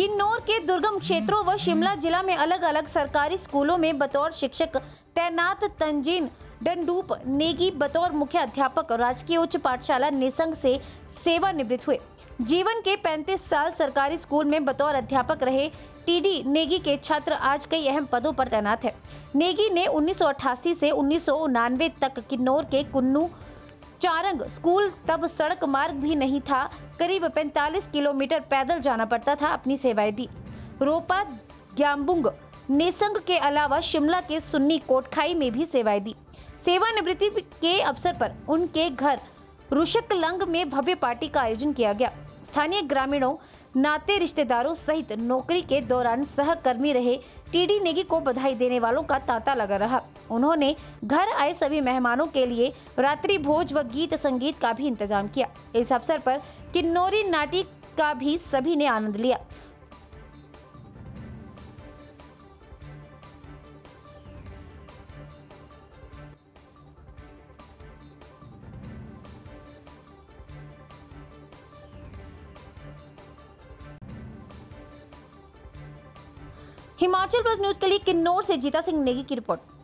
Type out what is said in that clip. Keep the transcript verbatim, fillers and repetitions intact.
किन्नौर के दुर्गम क्षेत्रों व शिमला जिला में अलग अलग सरकारी स्कूलों में बतौर शिक्षक तैनात तंजीन डंडूप नेगी बतौर मुख्य अध्यापक राजकीय उच्च पाठशाला निसंग से सेवानिवृत्त हुए। जीवन के पैंतीस साल सरकारी स्कूल में बतौर अध्यापक रहे टीडी नेगी के छात्र आज कई अहम पदों पर तैनात है। नेगी ने उन्नीस सौ अट्ठासी से उन्नीस सौ उनानवे तक किन्नौर के कुन्नू चारंग स्कूल, तब सड़क मार्ग भी नहीं था, करीब पैंतालीस किलोमीटर पैदल जाना पड़ता था, अपनी सेवाएं दी। रोपा ग्याम्बुंग नेसंग के अलावा शिमला के सुन्नी कोटखाई में भी सेवाएं दी। सेवानिवृत्ति के अवसर पर उनके घर रुशकलंग में भव्य पार्टी का आयोजन किया गया। स्थानीय ग्रामीणों, नाते रिश्तेदारों सहित नौकरी के दौरान सहकर्मी रहे टीडी नेगी को बधाई देने वालों का तांता लगा रहा। उन्होंने घर आए सभी मेहमानों के लिए रात्रि भोज व गीत संगीत का भी इंतजाम किया। इस अवसर पर किन्नौरी नाटी का भी सभी ने आनंद लिया। हिमाचल प्लस न्यूज के लिए किन्नौर से जीता सिंह नेगी की रिपोर्ट।